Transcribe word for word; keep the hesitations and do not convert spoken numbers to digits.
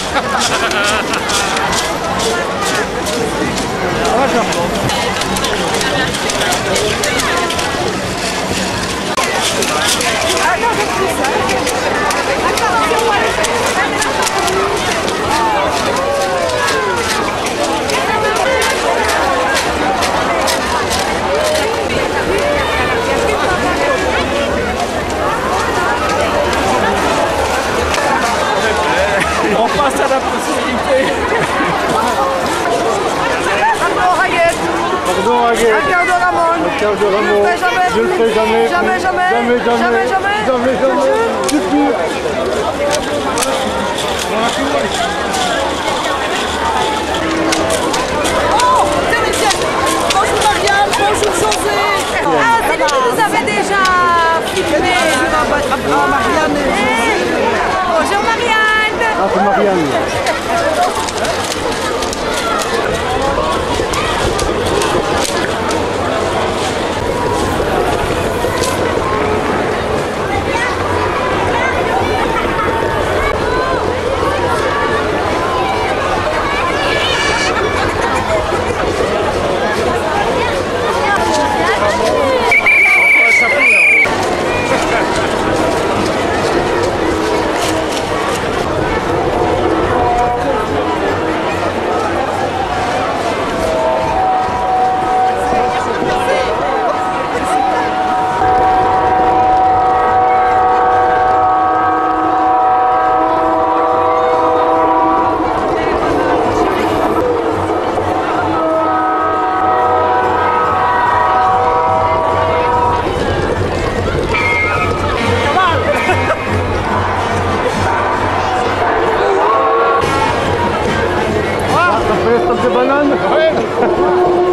On passe à la possibilité. Pardon, Aguet. Un quart de Ramon. Un quart de Ramon. Je le ferai jamais. Je le ferai jamais. Jamais, jamais. Jamais, jamais. Jamais, jamais. Jamais, jamais. Super. Oh, c'est Michel. Bonjour Marianne, bonjour José. Ah, c'est lui qui nous avait déjà filmé. Ah, Marianne. Bonjour Marianne. Ah, c'est Marianne. De banane. Ouais.